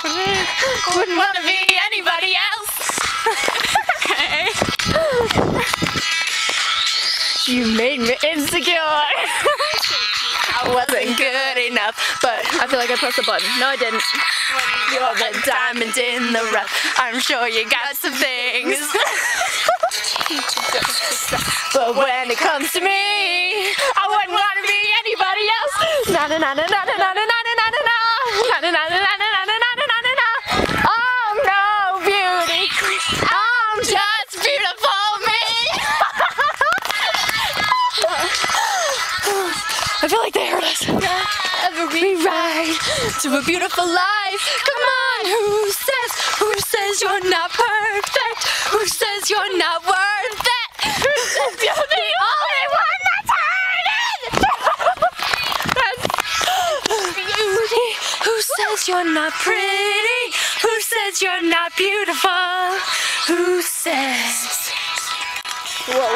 Wouldn't wanna be anybody else. Okay. You made me insecure. I wasn't good enough, but I feel like I pressed the button. No, I didn't. You're the diamond in the rough. I'm sure you got some things. But when it comes to me, I wouldn't want to be anybody else. Na na na na na na na na na na na na na na na na na na na. I'm no beauty queen. I'm just beautiful me. I feel like they heard us. Every ride to a beautiful life. Come on, who says you're not perfect? Who says you're not worth it? Who says you're the only one that's hurting? That's beauty. Who says you're not pretty? Who says you're not beautiful? Who says? Whoa.